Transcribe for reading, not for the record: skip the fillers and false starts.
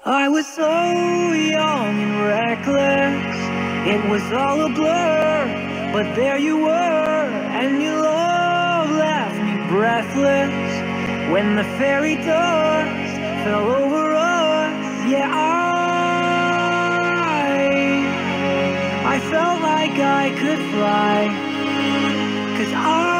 I was so young and reckless, it was all a blur, but there you were, and your love left me breathless. When the fairy dust fell over us, yeah, I felt like I could fly, 'cause I